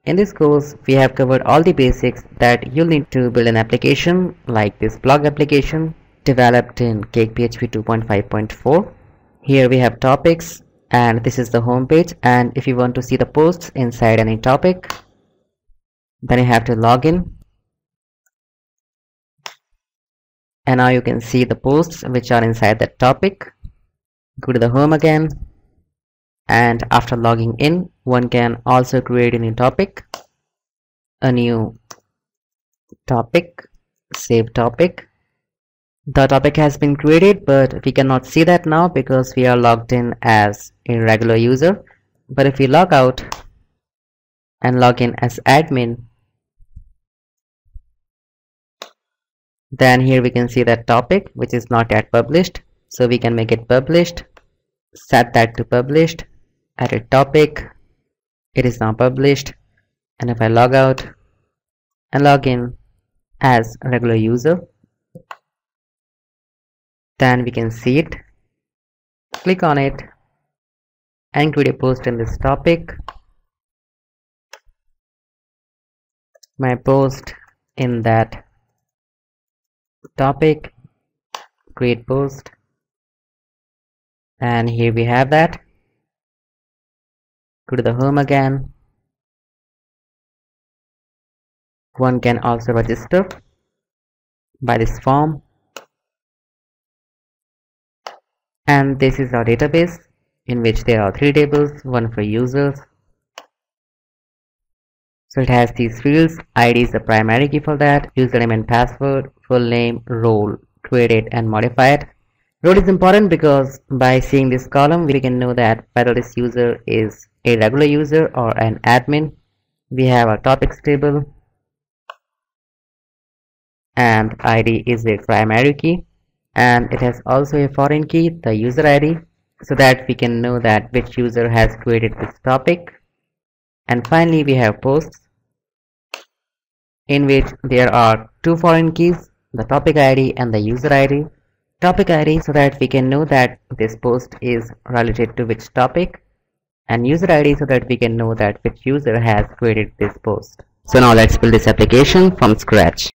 In this course, we have covered all the basics that you'll need to build an application like this blog application developed in CakePHP 2.5.4. Here we have topics, and this is the home page. And if you want to see the posts inside any topic, then you have to log in. And now you can see the posts which are inside that topic. Go to the home again. And after logging in, one can also create a new topic, save topic. The topic has been created, but we cannot see that now because we are logged in as a regular user. But if we log out and log in as admin, then here we can see that topic which is not yet published. So we can make it published, set that to published, edit topic, it is now published. And if I log out and log in as a regular user, then we can see it. Click on it and create a post in this topic. My post in that topic, create post, and here we have that. Go to the home again. One can also register by this form, and this is our database in which there are 3 tables, one for users. So it has these fields. ID is the primary key for that, username and password, full name, role, create and modify it. Role is important because by seeing this column we can know that whether this user is a regular user or an admin. We have our topics table, and ID is a primary key, and it has also a foreign key, the user ID, so that we can know that which user has created this topic. And finally we have posts, in which there are 2 foreign keys, the topic ID and the user ID. Topic ID so that we can know that this post is related to which topic, and user ID so that we can know that which user has created this post. So now let's build this application from scratch.